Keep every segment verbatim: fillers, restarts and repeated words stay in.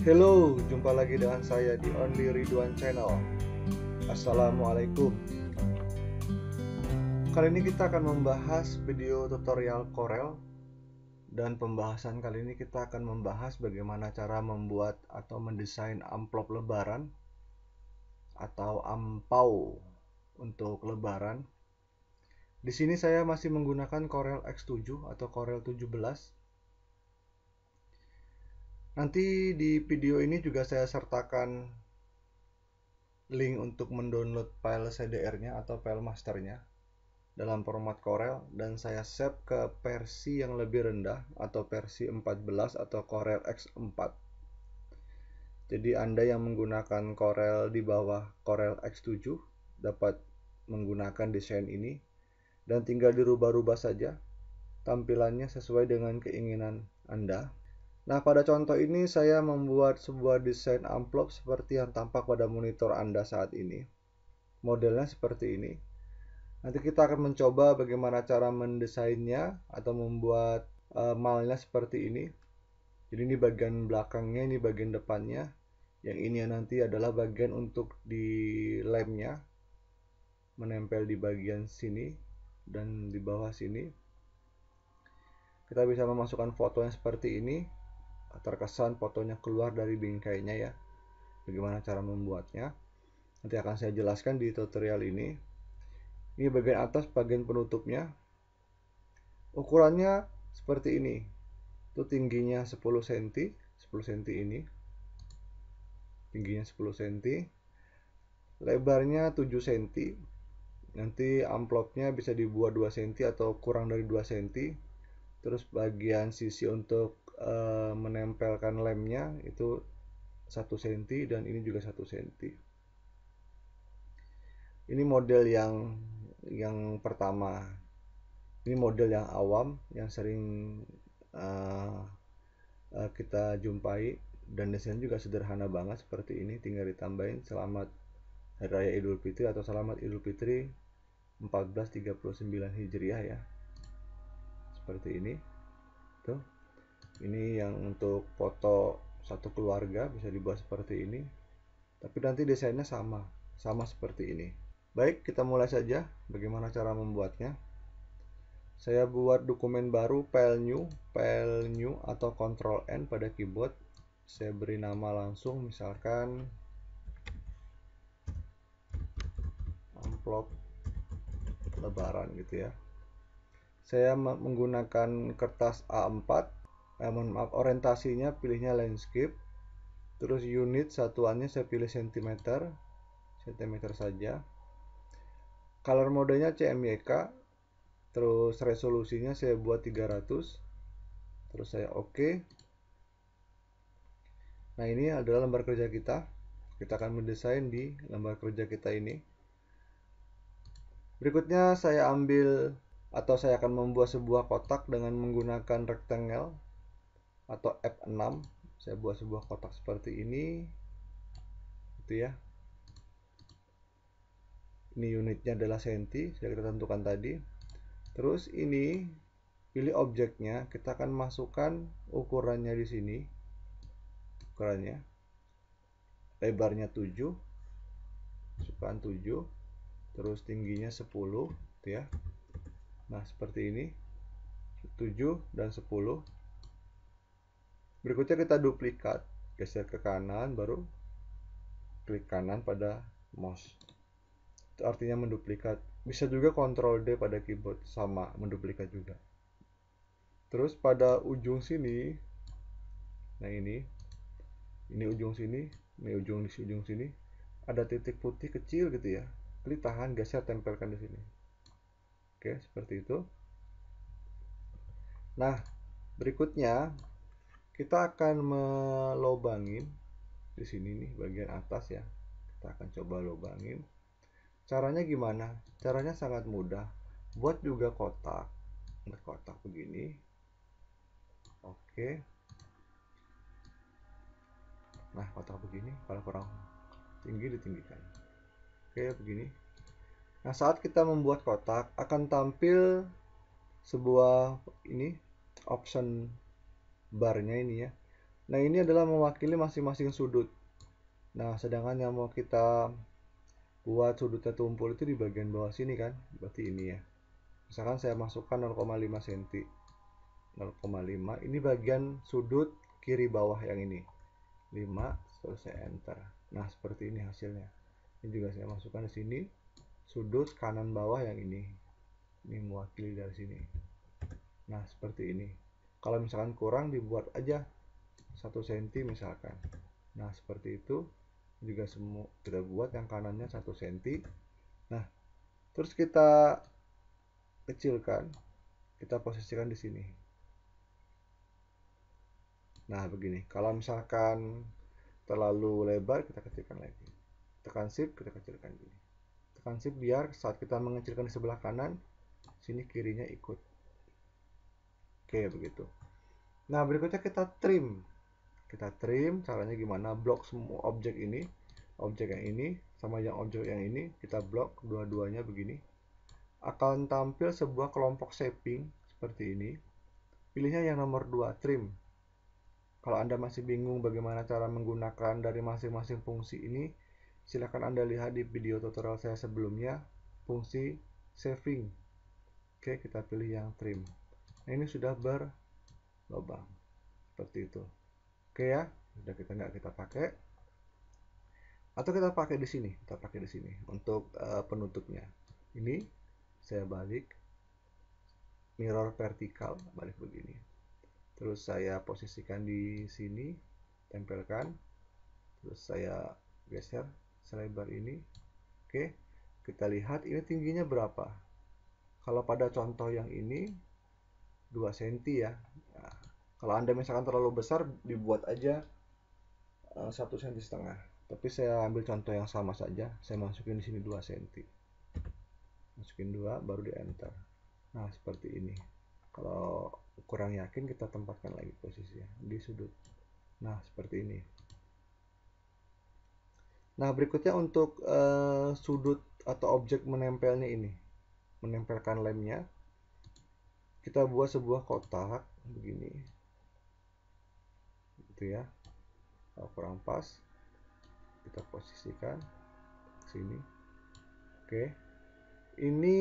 Hello, jumpa lagi dengan saya di Only Ridwan Channel. Assalamualaikum. Kali ini kita akan membahas video tutorial Corel. Dan pembahasan kali ini kita akan membahas bagaimana cara membuat atau mendesain amplop lebaran atau ampau untuk lebaran. Di sini saya masih menggunakan Corel X tujuh atau Corel tujuh belas. Nanti di video ini juga saya sertakan link untuk mendownload file C D R-nya atau file masternya dalam format Corel, dan saya save ke versi yang lebih rendah atau versi empat belas atau Corel X empat. Jadi Anda yang menggunakan Corel di bawah Corel X tujuh dapat menggunakan desain ini dan tinggal dirubah-rubah saja tampilannya sesuai dengan keinginan Anda. Nah, pada contoh ini saya membuat sebuah desain amplop seperti yang tampak pada monitor Anda saat ini. Modelnya seperti ini. Nanti kita akan mencoba bagaimana cara mendesainnya atau membuat uh, malnya seperti ini. Jadi ini bagian belakangnya, ini bagian depannya. Yang ini nanti adalah bagian untuk di lemnya, menempel di bagian sini dan di bawah sini. Kita bisa memasukkan fotonya seperti ini. Terkesan fotonya keluar dari bingkainya ya. Bagaimana cara membuatnya nanti akan saya jelaskan di tutorial ini. Ini bagian atas, bagian penutupnya. Ukurannya seperti ini. Itu tingginya sepuluh sentimeter, sepuluh sentimeter ini. Tingginya sepuluh sentimeter. Lebarnya tujuh sentimeter. Nanti amplopnya bisa dibuat dua sentimeter atau kurang dari dua sentimeter. Terus bagian sisi untuk Uh, menempelkan lemnya itu satu sentimeter dan ini juga satu sentimeter. Ini model yang yang pertama. Ini model yang awam yang sering uh, uh, kita jumpai, dan desain juga sederhana banget seperti ini. Tinggal ditambahin selamat Hari Raya Idul Fitri atau selamat Idul Fitri seribu empat ratus tiga puluh sembilan Hijriah ya. Seperti ini. Tuh. Ini yang untuk foto satu keluarga bisa dibuat seperti ini. Tapi nanti desainnya sama, sama seperti ini. Baik, kita mulai saja bagaimana cara membuatnya. Saya buat dokumen baru, file new, file new atau control N pada keyboard. Saya beri nama langsung, misalkan amplop lebaran gitu ya. Saya menggunakan kertas A empat. Eh, mohon maaf, orientasinya pilihnya landscape. Terus unit satuannya saya pilih cm, cm saja. Color modenya C M Y K. Terus resolusinya saya buat tiga ratus. Terus saya oke. Nah, ini adalah lembar kerja kita. Kita akan mendesain di lembar kerja kita ini. Berikutnya saya ambil atau saya akan membuat sebuah kotak dengan menggunakan rectangle atau F enam. Saya buat sebuah kotak seperti ini. Itu ya. Ini unitnya adalah senti, sudah kita tentukan tadi. Terus ini pilih objeknya, kita akan masukkan ukurannya di sini. Ukurannya. Lebarnya tujuh. Masukkan tujuh. Terus tingginya sepuluh, gitu ya. Nah, seperti ini. tujuh dan sepuluh. Berikutnya kita duplikat, geser ke kanan, baru klik kanan pada mouse. Itu artinya menduplikat. Bisa juga kontrol D pada keyboard, sama menduplikat juga. Terus pada ujung sini, nah ini, ini ujung sini, ini ujung di ujung sini, ada titik putih kecil gitu ya. Klik tahan, geser, tempelkan di sini. Oke, seperti itu. Nah, berikutnya kita akan melobangin di sini nih bagian atas ya. Kita akan coba lobangin. Caranya gimana? Caranya sangat mudah. Buat juga kotak. Buat kotak begini. Oke. Nah, kotak begini kalau kurang tinggi ditinggikan. Oke, begini. Nah, saat kita membuat kotak akan tampil sebuah ini option barnya ini ya. Nah, ini adalah mewakili masing-masing sudut. Nah, sedangkan yang mau kita buat sudutnya tumpul itu di bagian bawah sini kan, berarti ini ya. Misalkan saya masukkan nol koma lima senti, nol koma lima, ini bagian sudut kiri bawah yang ini, lima, terus saya enter. Nah, seperti ini hasilnya. Ini juga saya masukkan di sini, sudut kanan bawah yang ini, ini mewakili dari sini. Nah, seperti ini. Kalau misalkan kurang, dibuat aja satu senti misalkan. Nah, seperti itu juga semua kita buat yang kanannya satu senti. Nah, terus kita kecilkan, kita posisikan di sini. Nah, begini. Kalau misalkan terlalu lebar, kita kecilkan lagi. Tekan shift, kita kecilkan gini. Tekan shift biar saat kita mengecilkan di sebelah kanan, sini kirinya ikut. Oke, begitu. Nah, berikutnya kita trim. Kita trim, caranya gimana? Blok semua objek ini, objek yang ini, sama yang objek yang ini, kita blok dua-duanya begini. Akan tampil sebuah kelompok shaping seperti ini. Pilihnya yang nomor dua, trim. Kalau Anda masih bingung bagaimana cara menggunakan dari masing-masing fungsi ini, silakan Anda lihat di video tutorial saya sebelumnya, fungsi saving. Oke, kita pilih yang trim. Nah, ini sudah berlubang. Seperti itu. Oke ya, sudah kita nggak kita pakai. Atau kita pakai di sini, kita pakai di sini untuk uh, penutupnya. Ini saya balik, mirror vertikal, balik begini. Terus saya posisikan di sini, tempelkan. Terus saya geser selebar ini. Oke, kita lihat ini tingginya berapa. Kalau pada contoh yang ini dua senti ya. Nah, kalau Anda misalkan terlalu besar, dibuat aja satu senti setengah. Tapi saya ambil contoh yang sama saja. Saya masukin di sini dua senti. Masukin dua, baru di enter. Nah, seperti ini. Kalau kurang yakin, kita tempatkan lagi posisinya di sudut. Nah, seperti ini. Nah, berikutnya untuk uh, sudut atau objek menempelnya ini, menempelkan lemnya, kita buat sebuah kotak begini, gitu ya. Kalau kurang pas, kita posisikan sini. Oke, ini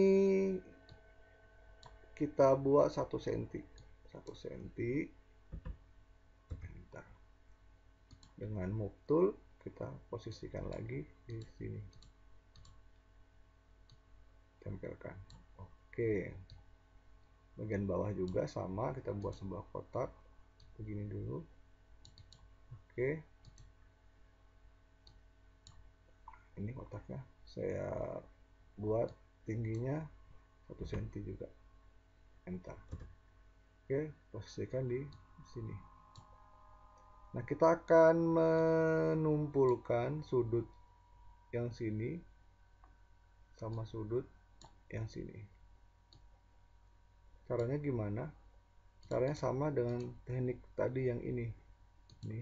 kita buat satu senti, satu senti. Dengan move tool kita posisikan lagi di sini, tempelkan. Oke, bagian bawah juga sama, kita buat sebuah kotak begini dulu. Oke, ini kotaknya saya buat tingginya satu senti juga, enter. Oke, posisikan di sini. Nah, kita akan menumpulkan sudut yang sini sama sudut yang sini. Caranya gimana? Caranya sama dengan teknik tadi yang ini. Ini.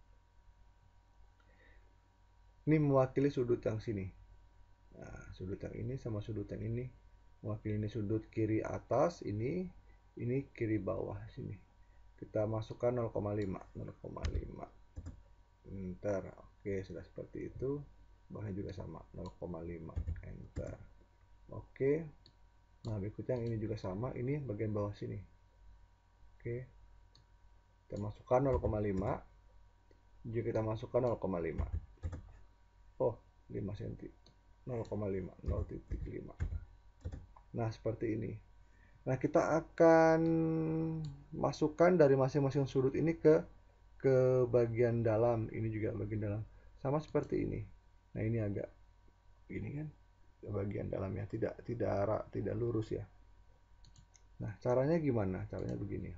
Ini mewakili sudut yang sini. Nah, sudut yang ini sama sudut yang ini. Mewakili ini sudut kiri atas, ini, ini kiri bawah sini. Kita masukkan nol koma lima, nol koma lima. Enter. Oke, sudah seperti itu. Bawahnya juga sama, nol koma lima. Enter. Oke. Nah, berikutnya yang ini juga sama, ini bagian bawah sini. Oke. Kita masukkan nol koma lima. Juga kita masukkan nol koma lima. Oh, lima senti. nol koma lima, nol titik lima. Nah, seperti ini. Nah, kita akan masukkan dari masing-masing sudut ini ke ke bagian dalam. Ini juga bagian dalam. Sama seperti ini. Nah, ini agak ini kan bagian dalamnya tidak tidak tidak lurus ya. Nah, caranya gimana? Caranya begini.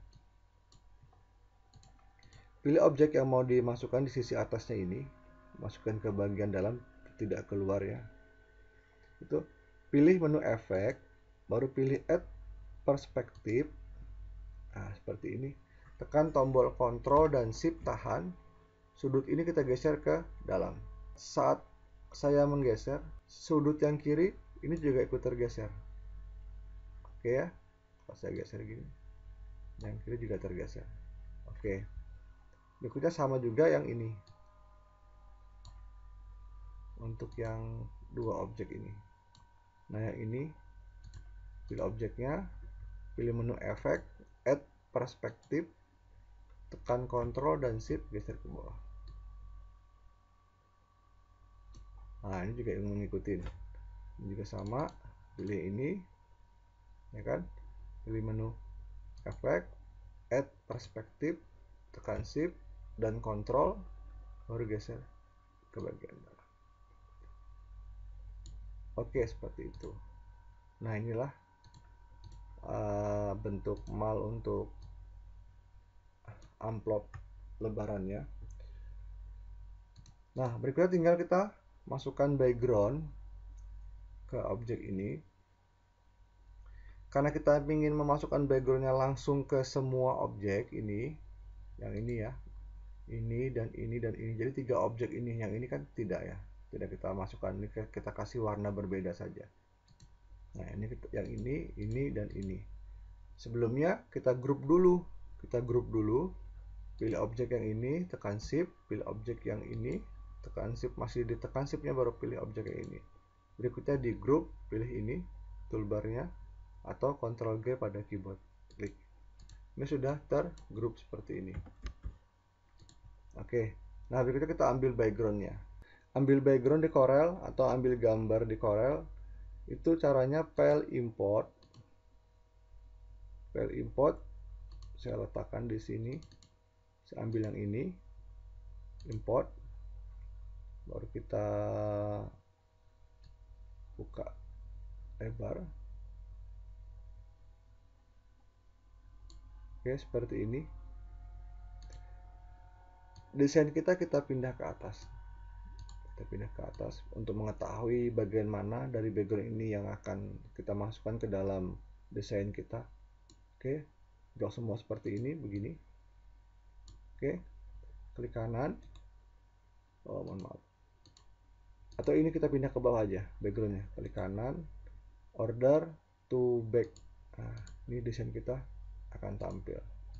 Pilih objek yang mau dimasukkan di sisi atasnya ini, masukkan ke bagian dalam, tidak keluar ya. Itu pilih menu efek, baru pilih add perspektif. Nah, seperti ini. Tekan tombol kontrol dan shift tahan. Sudut ini kita geser ke dalam. Saat saya menggeser, sudut yang kiri ini juga ikut tergeser. Oke ya. Kalau saya geser gini, yang kiri juga tergeser. Oke. Berikutnya sama juga yang ini, untuk yang dua objek ini. Nah yang ini, pilih objeknya, pilih menu efek, add perspektif, tekan Ctrl dan Shift, geser ke bawah. Nah ini juga yang mengikuti, ini juga sama, pilih ini, ya kan, pilih menu efek, add perspektif, tekan Shift dan Ctrl, baru geser ke bagian bawah. Oke, seperti itu. Nah inilah uh, bentuk mal untuk amplop lebarannya. Nah berikutnya tinggal kita masukkan background ke objek ini. Karena kita ingin memasukkan backgroundnya langsung ke semua objek ini, yang ini ya, ini dan ini dan ini, jadi tiga objek ini. Yang ini kan tidak ya, tidak kita masukkan, ini kita kasih warna berbeda saja. Nah ini yang ini, ini dan ini. Sebelumnya kita grup dulu, kita grup dulu, pilih objek yang ini, tekan Shift, pilih objek yang ini, tekan Shift, masih ditekan Shiftnya baru pilih objek yang ini. Berikutnya di grup, pilih ini toolbarnya, atau Ctrl G pada keyboard, klik. Ini sudah tergrup seperti ini. Oke, nah berikutnya kita ambil backgroundnya. Ambil background di Corel atau ambil gambar di Corel, itu caranya file import. File import, saya letakkan di sini. Saya ambil yang ini, import, baru kita buka lebar. Oke, seperti ini. Desain kita kita pindah ke atas. Kita pindah ke atas untuk mengetahui bagian mana dari background ini yang akan kita masukkan ke dalam desain kita. Oke, blok semua seperti ini, begini. Oke, klik kanan. Oh, mohon maaf. Atau ini kita pindah ke bawah aja backgroundnya. Klik kanan, order to back. Nah, ini desain kita akan tampil.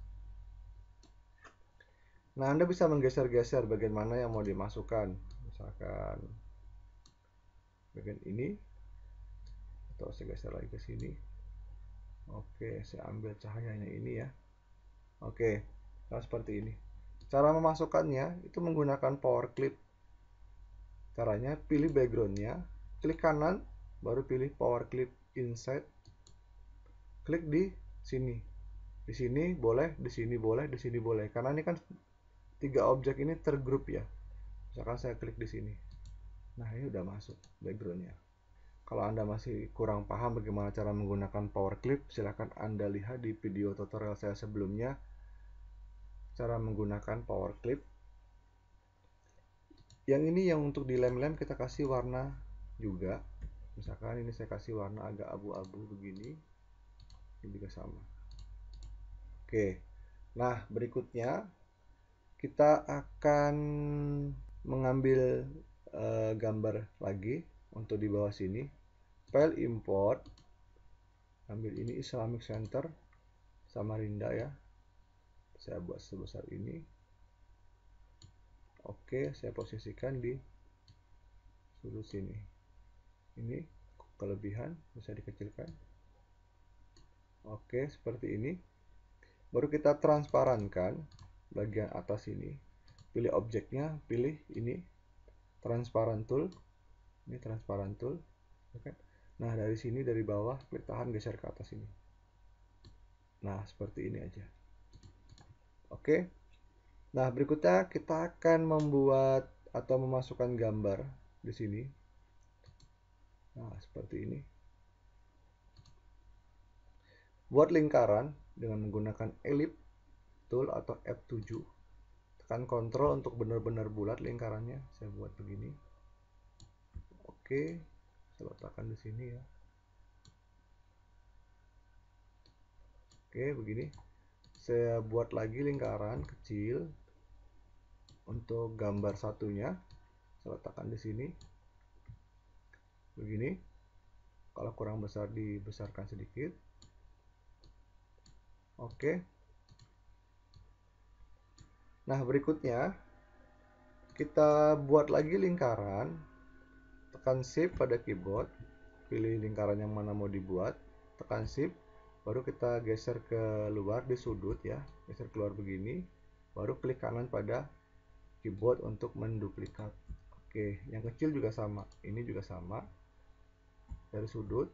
Nah, Anda bisa menggeser-geser bagian mana yang mau dimasukkan. Misalkan bagian ini, atau saya geser lagi ke sini. Oke, saya ambil cahayanya ini ya. Oke, nah seperti ini. Cara memasukkannya itu menggunakan power clip. Caranya pilih backgroundnya, klik kanan, baru pilih power clip inside. Klik di sini. Di sini boleh, di sini boleh, di sini boleh. Karena ini kan tiga objek ini tergrup ya. Misalkan saya klik di sini. Nah, ini udah masuk backgroundnya. Kalau Anda masih kurang paham bagaimana cara menggunakan power clip, silahkan Anda lihat di video tutorial saya sebelumnya, cara menggunakan power clip. Yang ini yang untuk dilem-lem kita kasih warna juga. Misalkan ini saya kasih warna agak abu-abu begini. Ini juga sama. Oke. Nah, berikutnya kita akan mengambil uh, gambar lagi untuk di bawah sini. File import, ambil ini Islamic Center Samarinda ya, saya buat sebesar ini. Oke, saya posisikan di sudut sini. Ini kelebihan, bisa dikecilkan. Oke, seperti ini. Baru kita transparankan bagian atas ini. Pilih objeknya, pilih ini transparan tool. Ini transparan tool. Oke. Nah, dari sini dari bawah klik tahan, geser ke atas ini. Nah, seperti ini aja. Oke. Nah, berikutnya kita akan membuat atau memasukkan gambar di sini. Nah, seperti ini. Buat lingkaran dengan menggunakan ellipse tool atau F tujuh. Tekan Ctrl untuk benar-benar bulat lingkarannya. Saya buat begini. Oke, saya letakkan di sini ya. Oke, begini. Saya buat lagi lingkaran kecil untuk gambar satunya. Saya letakkan di sini. Begini. Kalau kurang besar dibesarkan sedikit. Oke. Nah, berikutnya kita buat lagi lingkaran, tekan shift pada keyboard, pilih lingkaran yang mana mau dibuat, tekan shift, baru kita geser ke luar di sudut ya, geser keluar begini, baru klik kanan pada keyboard untuk menduplikat. Oke, yang kecil juga sama, ini juga sama, dari sudut,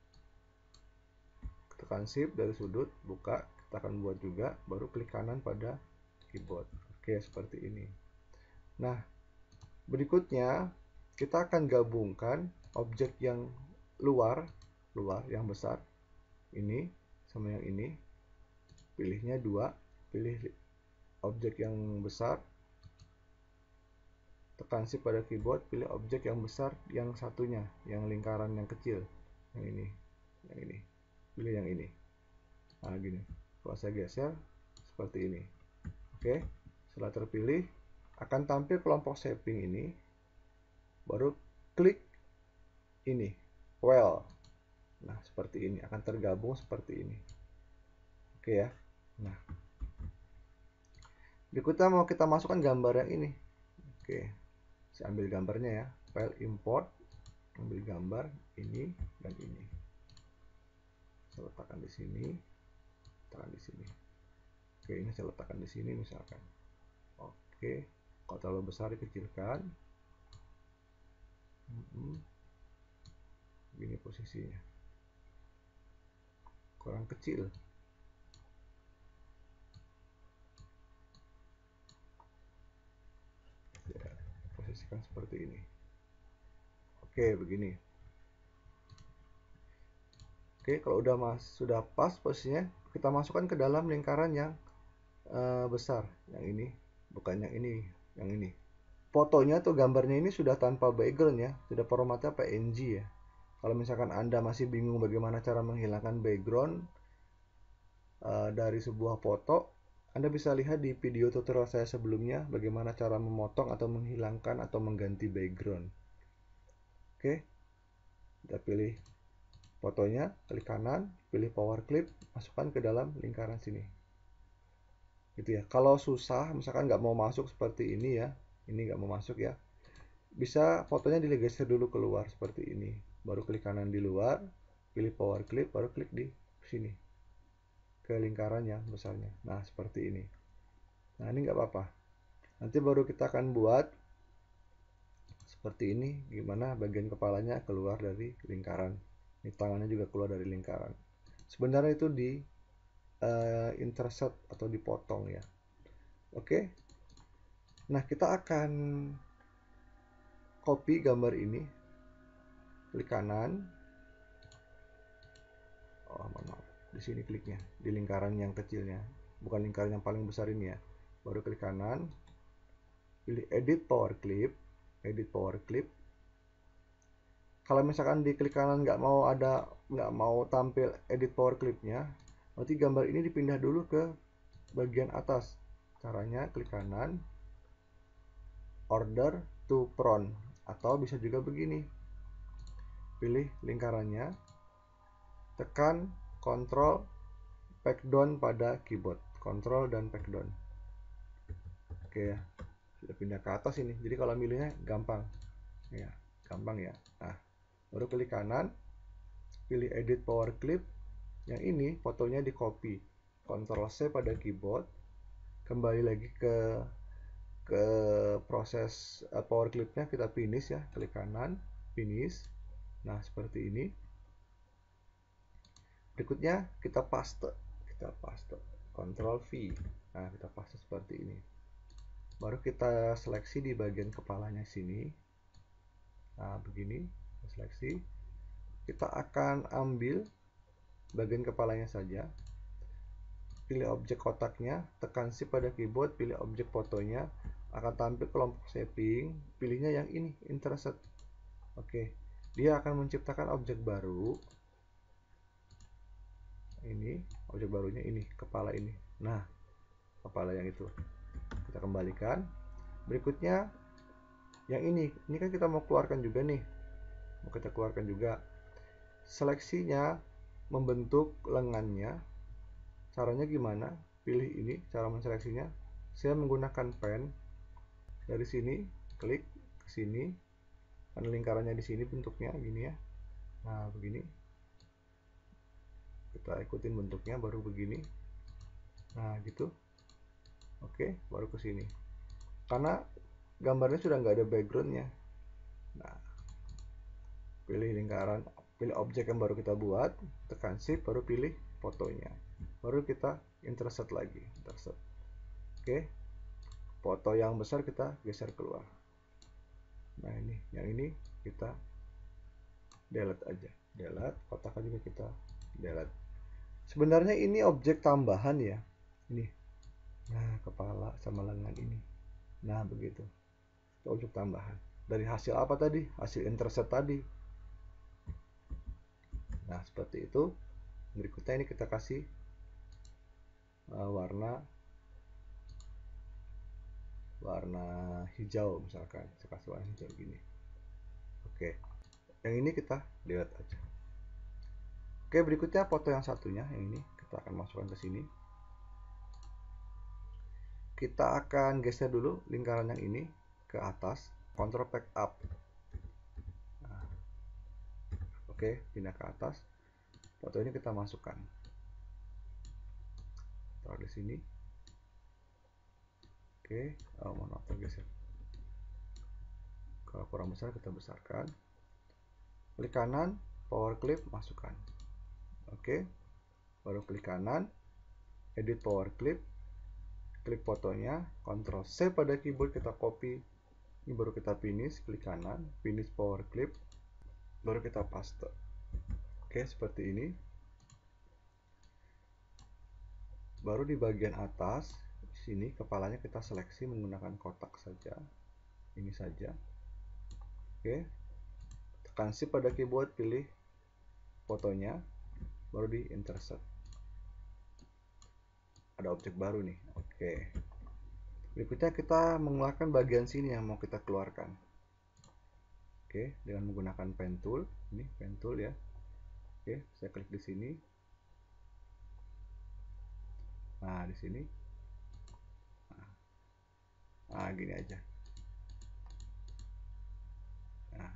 tekan shift, dari sudut, buka, kita akan buat juga, baru klik kanan pada keyboard. Oke, seperti ini. Nah, berikutnya kita akan gabungkan objek yang luar, luar yang besar, ini sama yang ini. Pilihnya dua, pilih objek yang besar, tekan shift pada keyboard, pilih objek yang besar yang satunya, yang lingkaran yang kecil, yang ini, yang ini, pilih yang ini. Nah, gini. Kalau saya geser seperti ini. Oke, setelah terpilih akan tampil kelompok shaping ini, baru klik ini, well. Nah, seperti ini akan tergabung seperti ini. Oke ya. Nah, berikutnya mau kita masukkan gambar yang ini. Oke, saya ambil gambarnya ya, file import, ambil gambar ini dan ini, saya letakkan di sini, letakkan di sini. Oke, ini saya letakkan di sini misalkan. Oke, kalau terlalu besar dikecilkan. Ini posisinya kurang kecil. Ya, posisikan seperti ini. Oke, begini. Oke, kalau udah mas sudah pas posisinya, kita masukkan ke dalam lingkaran yang uh, besar, yang ini, bukan yang ini, yang ini. Fotonya atau gambarnya ini sudah tanpa background ya, sudah formatnya P N G ya. Kalau misalkan Anda masih bingung bagaimana cara menghilangkan background uh, dari sebuah foto, Anda bisa lihat di video tutorial saya sebelumnya bagaimana cara memotong atau menghilangkan atau mengganti background. Oke, kita pilih fotonya, klik kanan, pilih power clip, masukkan ke dalam lingkaran sini. Gitu ya. Kalau susah, misalkan nggak mau masuk seperti ini ya, ini nggak mau masuk ya, bisa fotonya digeser dulu keluar seperti ini, baru klik kanan di luar, pilih power clip, baru klik di sini ke lingkaran yang besarnya. Nah, seperti ini. Nah, ini nggak apa-apa, nanti baru kita akan buat seperti ini, gimana bagian kepalanya keluar dari lingkaran, ini tangannya juga keluar dari lingkaran. Sebenarnya itu di uh, intercept atau dipotong ya. Oke, nah kita akan copy gambar ini, klik kanan, oh maaf, di sini kliknya di lingkaran yang kecilnya, bukan lingkaran yang paling besar ini ya, baru klik kanan, pilih edit power clip, edit power clip. Kalau misalkan di klik kanan nggak mau ada, nggak mau tampil edit power clipnya, nanti gambar ini dipindah dulu ke bagian atas. Caranya klik kanan, order to front, atau bisa juga begini, pilih lingkarannya, tekan Ctrl pack down pada keyboard, Ctrl dan pack down. Oke ya, sudah pindah ke atas ini, jadi kalau milihnya gampang ya, gampang ya. Nah, baru klik kanan, pilih edit power clip, yang ini fotonya di copy, Ctrl C pada keyboard, kembali lagi ke ke proses uh, power clipnya, kita finish ya, klik kanan, finish. Nah, seperti ini. Berikutnya kita paste, kita paste, Ctrl V. Nah, kita paste seperti ini. Baru kita seleksi di bagian kepalanya sini. Nah, begini, seleksi. Kita akan ambil bagian kepalanya saja. Pilih objek kotaknya, tekan shift pada keyboard, pilih objek fotonya, akan tampil kelompok shaping, pilihnya yang ini, intercept. Oke, dia akan menciptakan objek baru. Ini, objek barunya ini, kepala ini. Nah, kepala yang itu. Kita kembalikan. Berikutnya, yang ini, ini kan kita mau keluarkan juga nih. Mau kita keluarkan juga. Seleksinya, membentuk lengannya. Caranya gimana? Pilih ini, cara menseleksinya. saya menggunakan pen. Dari sini klik ke sini, kan lingkarannya di sini bentuknya gini ya. Nah begini, kita ikutin bentuknya baru begini. Nah gitu. Oke, baru ke sini. Karena gambarnya sudah nggak ada backgroundnya. Nah, pilih lingkaran, pilih objek yang baru kita buat, tekan shift, baru pilih fotonya, baru kita insert lagi, insert. Oke, foto yang besar kita geser keluar. Nah ini, yang ini kita delete aja, delete, kotaknya juga kita delete. Sebenarnya ini objek tambahan ya, ini. Nah kepala sama lengan ini. Nah begitu, itu objek tambahan. Dari hasil apa tadi? Hasil insert tadi. Nah seperti itu. Berikutnya ini kita kasih uh, warna warna hijau misalkan. Saya kasih warna hijau gini. Oke, yang ini kita delete aja. Oke, berikutnya foto yang satunya, yang ini kita akan masukkan ke sini. Kita akan geser dulu lingkaran yang ini ke atas, Ctrl Pack Up. Nah, oke, pindah ke atas. Foto ini kita masukkan. Taruh di sini. Oke, oh, mohon maaf tergeser. Kalau kurang besar kita besarkan. Klik kanan, power clip, masukkan. Oke, baru klik kanan, edit power clip, klik fotonya, Ctrl C pada keyboard, kita copy. Ini baru kita finish, klik kanan, finish power clip, baru kita paste. Oke, seperti ini. Baru di bagian atas sini kepalanya kita seleksi menggunakan kotak saja, ini saja. Oke, tekan shift pada keyboard, pilih fotonya, baru di insert. Ada objek baru nih. Oke, berikutnya kita mengeluarkan bagian sini yang mau kita keluarkan. Oke, dengan menggunakan pen tool, ini pen tool ya. Oke, saya klik di sini. Nah, di sini. Nah, nah gini aja. Nah.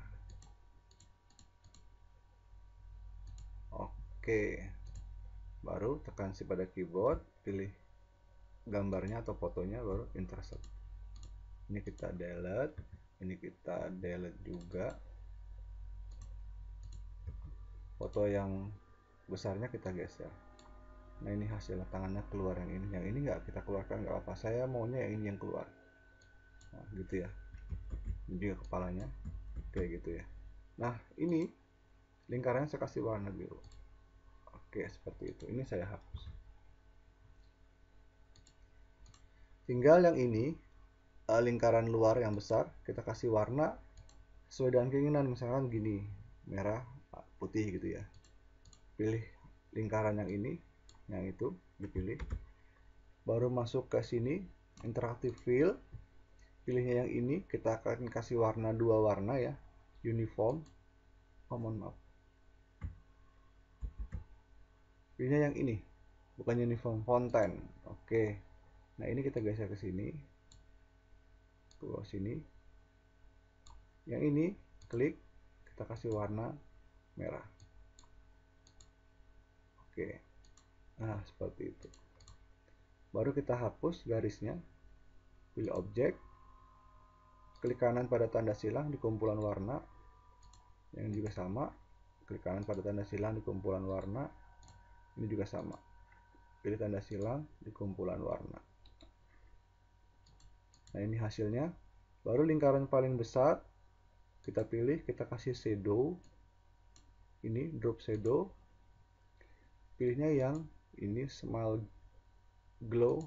Oke. Baru tekan shift pada keyboard, pilih gambarnya atau fotonya, baru insert. Ini kita delete, ini kita delete juga. Foto yang besarnya kita geser. Nah ini hasilnya, tangannya keluar yang ini. Yang ini nggak kita keluarkan, nggak apa-apa. Saya maunya yang ini yang keluar. Nah gitu ya. Ini juga kepalanya kayak gitu ya. Nah ini lingkarannya saya kasih warna biru. Oke, seperti itu. Ini saya hapus. Tinggal yang ini, lingkaran luar yang besar, kita kasih warna sesuai dengan keinginan. Misalkan gini, merah, putih gitu ya. Pilih lingkaran yang ini, yang itu dipilih. Baru masuk ke sini, interactive fill. Pilihnya yang ini, kita akan kasih warna dua warna ya, uniform. Oh, mohon maaf. Pilihnya yang ini, bukan uniform, fonten. Oke. Nah ini kita geser ke sini, ke bawah sini. Yang ini klik, kita kasih warna merah. Oke. Nah seperti itu. Baru kita hapus garisnya, pilih objek, klik kanan pada tanda silang di kumpulan warna, yang juga sama, klik kanan pada tanda silang di kumpulan warna, ini juga sama, pilih tanda silang di kumpulan warna. Nah ini hasilnya. Baru lingkaran paling besar kita pilih, kita kasih shadow, ini drop shadow, pilihnya yang ini small glow,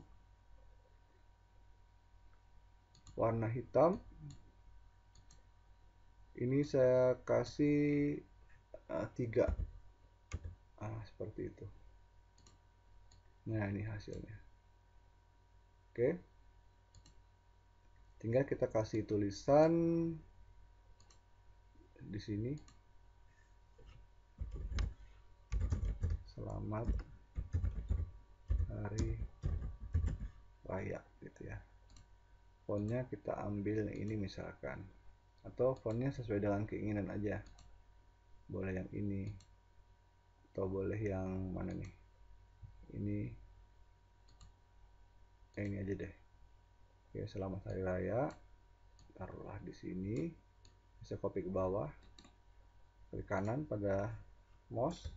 warna hitam. Ini saya kasih uh, tiga, ah, seperti itu. Nah ini hasilnya. Oke, tinggal kita kasih tulisan di sini, selamat hari raya gitu ya. fontnya kita ambil yang ini misalkan, atau fontnya sesuai dengan keinginan aja, boleh yang ini atau boleh yang mana nih, ini eh, ini aja deh. Oke, selamat hari raya, taruhlah di sini, bisa copy ke bawah, klik kanan pada mouse,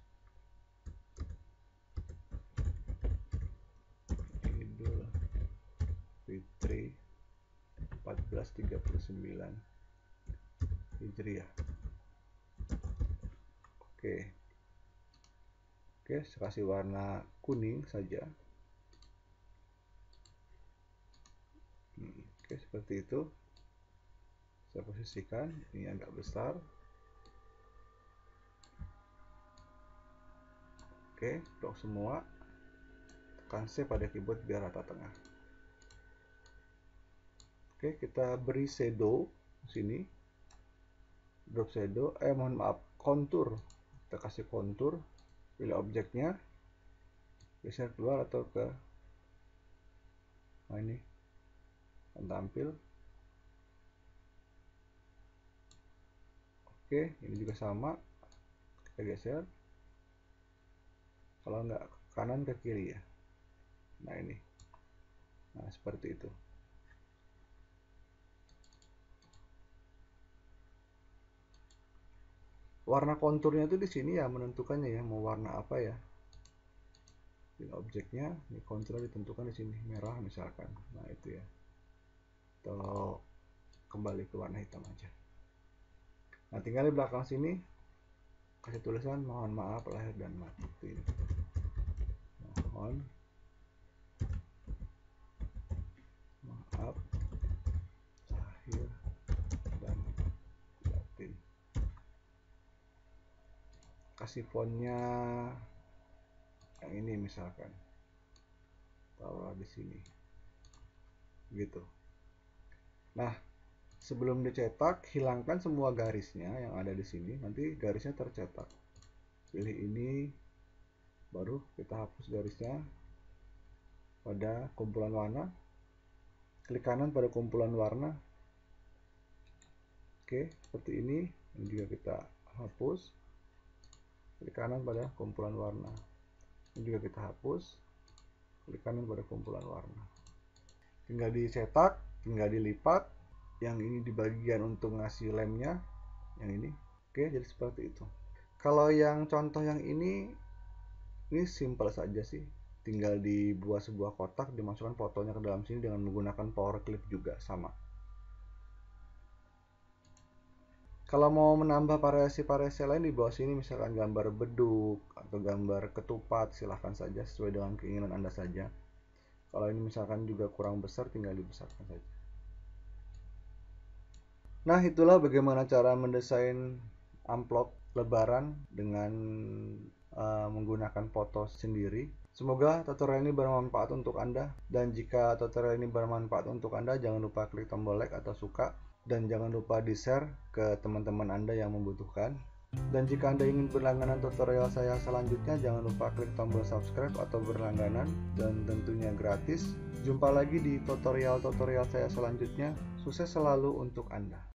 Idul Fitri seribu empat ratus tiga puluh sembilan Hijriah. Oke, oke, saya kasih warna kuning saja. Hmm, oke, seperti itu. Saya posisikan ini agak besar. Oke, lock semua. Tekan C pada keyboard biar rata tengah. Oke, kita beri shadow sini. Drop shadow, eh mohon maaf, kontur. Kita kasih kontur, pilih objeknya, geser keluar atau ke nah ini tampil. Oke, ini juga sama, kita geser, kalau nggak ke kanan ke kiri ya, nah ini, nah seperti itu. Warna konturnya itu di sini ya menentukannya ya, mau warna apa ya. Ini objeknya, ini konturnya ditentukan di sini, merah misalkan, nah itu ya, atau kembali ke warna hitam aja. Nah, tinggal di belakang sini kasih tulisan mohon maaf lahir dan batin. Mohon maaf lahir dan batin. Kasih fontnya yang ini misalkan, taruh di sini, gitu. Nah, sebelum dicetak, hilangkan semua garisnya yang ada di sini. Nanti garisnya tercetak. Pilih ini, baru kita hapus garisnya pada kumpulan warna. Klik kanan pada kumpulan warna. Oke, seperti ini. Ini juga kita hapus. Klik kanan pada kumpulan warna. Ini juga kita hapus. Klik kanan pada kumpulan warna. Tinggal dicetak, tinggal dilipat. Yang ini di bagian untuk ngasih lemnya, yang ini. Oke, jadi seperti itu. Kalau yang contoh yang ini, ini simple saja sih. Tinggal dibuat sebuah kotak, dimasukkan fotonya ke dalam sini dengan menggunakan power clip juga sama. Kalau mau menambah variasi-variasi lain di bawah sini, misalkan gambar beduk atau gambar ketupat, silahkan saja sesuai dengan keinginan Anda saja. Kalau ini misalkan juga kurang besar, tinggal dibesarkan saja. Nah, itulah bagaimana cara mendesain amplop lebaran dengan uh, menggunakan foto sendiri. Semoga tutorial ini bermanfaat untuk Anda. Dan jika tutorial ini bermanfaat untuk Anda, jangan lupa klik tombol like atau suka. Dan jangan lupa di-share ke teman-teman Anda yang membutuhkan. Dan jika Anda ingin berlangganan tutorial saya selanjutnya, jangan lupa klik tombol subscribe atau berlangganan. Dan tentunya gratis. Jumpa lagi di tutorial-tutorial saya selanjutnya. Sukses selalu untuk Anda.